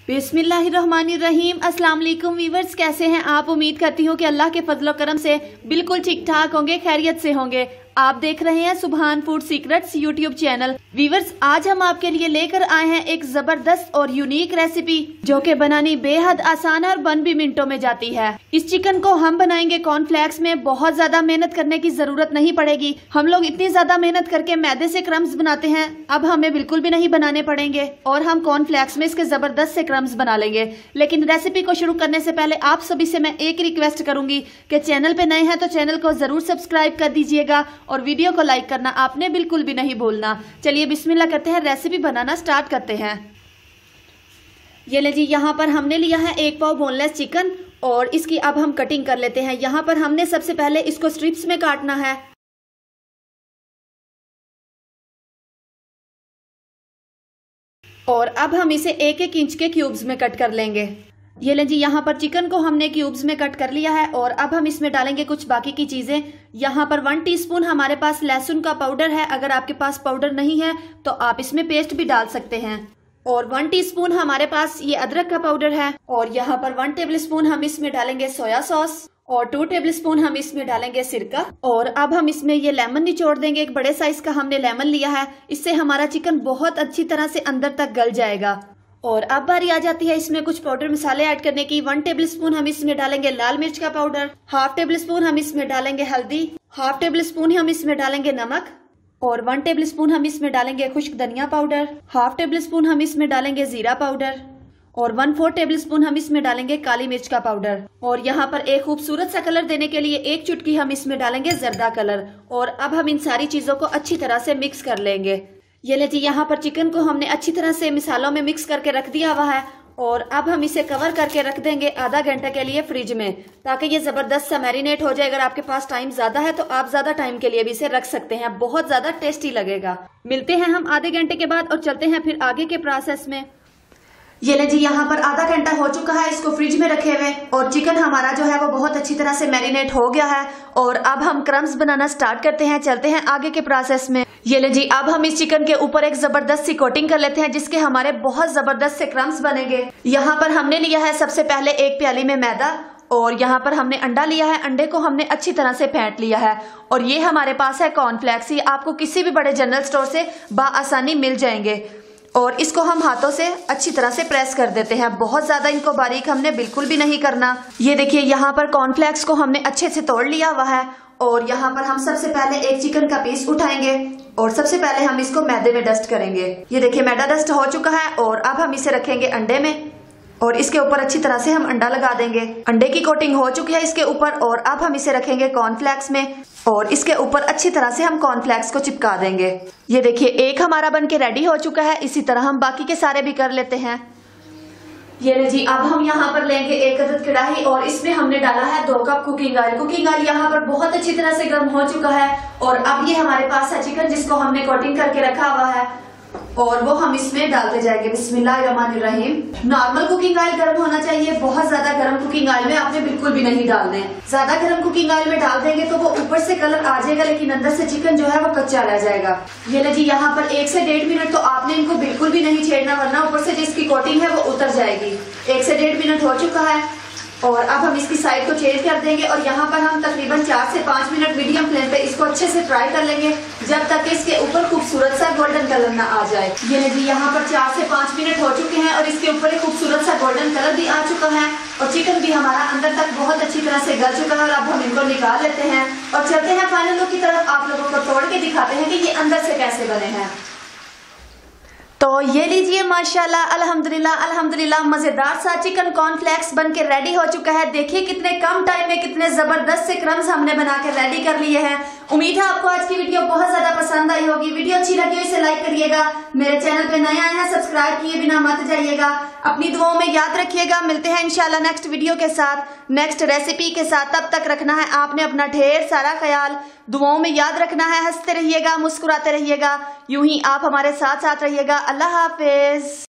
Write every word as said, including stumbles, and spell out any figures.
बिस्मिल्लाहिर्रहमानिर्रहीम। अस्सलाम वालेकुम वीवर्स, कैसे हैं आप? उम्मीद करती हूँ कि अल्लाह के फजलो करम से बिल्कुल ठीक ठाक होंगे, खैरियत से होंगे। आप देख रहे हैं Subhan food secrets YouTube channel. Viewers, आज हम आपके लिए लेकर आए हैं एक जबरदस्त और यूनिक रेसिपी जो कि बनानी बेहद आसान है और बन भी मिनटों में जाती है। इस चिकन को हम बनाएंगे कॉर्नफ्लेक्स में। बहुत ज्यादा मेहनत करने की जरूरत नहीं पड़ेगी। हम लोग इतनी ज्यादा मेहनत करके मैदे से क्रम्स बनाते हैं, अब हमें बिल्कुल भी नहीं बनाने पड़ेंगे और हम कॉर्नफ्लेक्स में इसके जबरदस्त से क्रम्स बना लेंगे। लेकिन रेसिपी को शुरू करने से पहले आप सभी से मैं एक रिक्वेस्ट करूंगी कि चैनल पे नए हैं तो चैनल को जरूर सब्सक्राइब कर दीजिएगा और वीडियो को लाइक करना आपने बिल्कुल भी नहीं भूलना। चलिए बिस्मिल्लाह करते हैं, रेसिपी बनाना स्टार्ट करते हैं। ये ले जी, यहाँ पर हमने लिया है एक पाव बोनलेस चिकन और इसकी अब हम कटिंग कर लेते हैं। यहाँ पर हमने सबसे पहले इसको स्ट्रिप्स में काटना है और अब हम इसे एक एक इंच के क्यूब्स में कट कर लेंगे। ये लें जी, यहाँ पर चिकन को हमने क्यूब्स में कट कर लिया है और अब हम इसमें डालेंगे कुछ बाकी की चीजें। यहाँ पर वन टीस्पून हमारे पास लहसुन का पाउडर है। अगर आपके पास पाउडर नहीं है तो आप इसमें पेस्ट भी डाल सकते हैं। और वन टीस्पून हमारे पास ये अदरक का पाउडर है और यहाँ पर वन टेबल स्पून हम इसमें डालेंगे सोया सॉस और टू टेबल स्पून हम इसमें डालेंगे सिरका। और अब हम इसमें ये लेमन निचोड़ देंगे। एक बड़े साइज का हमने लेमन लिया है, इससे हमारा चिकन बहुत अच्छी तरह से अंदर तक गल जाएगा। और अब बारी आ जाती है इसमें कुछ पाउडर मसाले ऐड करने की। वन टेबल स्पून हम इसमें डालेंगे लाल मिर्च का पाउडर, हाफ टेबल स्पून हम इसमें डालेंगे हल्दी, हाफ टेबल स्पून हम इसमें डालेंगे नमक और वन टेबल स्पून हम इसमें डालेंगे खुश्क धनिया पाउडर, हाफ टेबल स्पून हम इसमें डालेंगे जीरा पाउडर और वन फोर टेबल स्पून हम इसमें डालेंगे काली मिर्च का पाउडर। और यहाँ पर एक खूबसूरत सा कलर देने के लिए एक चुटकी हम इसमें डालेंगे जर्दा कलर। और अब हम इन सारी चीजों को अच्छी तरह से मिक्स कर लेंगे। ये ले जी, यहाँ पर चिकन को हमने अच्छी तरह से मसालों में मिक्स करके रख दिया हुआ है और अब हम इसे कवर करके रख देंगे आधा घंटा के लिए फ्रिज में, ताकि ये जबरदस्त सा मैरिनेट हो जाए। अगर आपके पास टाइम ज्यादा है तो आप ज्यादा टाइम के लिए भी इसे रख सकते हैं, बहुत ज्यादा टेस्टी लगेगा। मिलते हैं हम आधे घंटे के बाद और चलते हैं फिर आगे के प्रोसेस में। ये ले जी, यहाँ पर आधा घंटा हो चुका है इसको फ्रिज में रखे हुए और चिकन हमारा जो है वो बहुत अच्छी तरह से मैरिनेट हो गया है। और अब हम क्रम्स बनाना स्टार्ट करते हैं, चलते हैं आगे के प्रोसेस में। ये ले जी, अब हम इस चिकन के ऊपर एक जबरदस्त सी कोटिंग कर लेते हैं जिसके हमारे बहुत जबरदस्त से क्रम्स बनेंगे। यहाँ पर हमने लिया है सबसे पहले एक प्याली में मैदा और यहाँ पर हमने अंडा लिया है। अंडे को हमने अच्छी तरह से फेंट लिया है और ये हमारे पास है कॉर्नफ्लेक्स। ये आपको किसी भी बड़े जनरल स्टोर से बआसानी मिल जाएंगे और इसको हम हाथों से अच्छी तरह से प्रेस कर देते हैं। बहुत ज्यादा इनको बारीक हमने बिल्कुल भी नहीं करना। ये देखिए, यहाँ पर कॉर्नफ्लेक्स को हमने अच्छे से तोड़ लिया हुआ है और यहाँ पर हम सबसे पहले एक चिकन का पीस उठाएंगे और सबसे पहले हम इसको मैदे में डस्ट करेंगे। ये देखिए, मैदा डस्ट हो चुका है और अब हम इसे रखेंगे अंडे में और इसके ऊपर अच्छी तरह से हम अंडा लगा देंगे। अंडे की कोटिंग हो चुकी है इसके ऊपर और अब हम इसे रखेंगे कॉर्नफ्लेक्स में और इसके ऊपर अच्छी तरह से हम कॉर्नफ्लेक्स को चिपका देंगे। ये देखिए, एक हमारा बन के रेडी हो चुका है। इसी तरह हम बाकी के सारे भी कर लेते हैं। ये ले जी, अब हम यहाँ पर लेंगे एक अदद कढ़ाई और इसमें हमने डाला है दो cup cooking oil. Cooking oil यहाँ पर बहुत अच्छी तरह से गर्म हो चुका है और अब ये हमारे पास है चिकन जिसको हमने कोटिंग करके रखा हुआ है और वो हम इसमें डालते जाएंगे। बिस्मिल्लाहिर्रहमानिर्रहीम। नॉर्मल कुकिंग ऑयल गर्म होना चाहिए, बहुत ज्यादा गर्म कुकिंग ऑयल में आपने बिल्कुल भी नहीं डालने। ज्यादा गर्म कुकिंग ऑयल में डाल देंगे तो वो ऊपर से कलर आ जाएगा लेकिन अंदर से चिकन जो है वो कच्चा रह जाएगा। ये ले जी, यहाँ पर एक से डेढ़ मिनट तो आपने इनको बिल्कुल भी नहीं छेड़ना वरना ऊपर से जिसकी कोटिंग है वो उतर जाएगी। एक से डेढ़ मिनट हो चुका है और अब हम इसकी साइड को चेंज कर देंगे और यहाँ पर हम तकरीबन चार से पाँच मिनट मीडियम फ्लेम पे इसको अच्छे से फ्राई कर लेंगे जब तक कि इसके ऊपर खूबसूरत सा गोल्डन कलर ना आ जाए। ये जी, यहाँ पर चार से पाँच मिनट हो चुके हैं और इसके ऊपर एक खूबसूरत सा गोल्डन कलर भी आ चुका है और चिकन भी हमारा अंदर तक बहुत अच्छी तरह से गल चुका है। और अब हम इनको निकाल लेते हैं और चलते हैं फाइनल लुक की तरफ। आप लोगों को तोड़ के दिखाते हैं कि ये अंदर से कैसे बने हैं। तो ये लीजिए, माशाल्लाह, अल्हम्दुलिल्लाह अल्हम्दुलिल्लाह, मजेदार सा चिकन कॉर्नफ्लेक्स बन के रेडी हो चुका है। देखिए कितने कम टाइम में कितने जबरदस्त से क्रम्स हमने बना के रेडी कर लिए हैं। उम्मीद है आपको आज की वीडियो बहुत ज्यादा पसंद आई होगी। वीडियो अच्छी लगी हो इसे लाइक करिएगा। मेरे चैनल पे नए आए हैं सब्सक्राइब किए बिना मत जाइएगा। अपनी दुआओं में याद रखिएगा। मिलते हैं इंशाल्लाह नेक्स्ट वीडियो के साथ, नेक्स्ट रेसिपी के साथ। तब तक रखना है आपने अपना ढेर सारा ख्याल, दुआओं में याद रखना है। हंसते रहिएगा, मुस्कुराते रहिएगा, यूं ही आप हमारे साथ साथ रहिएगा। अल्लाह हाफिज।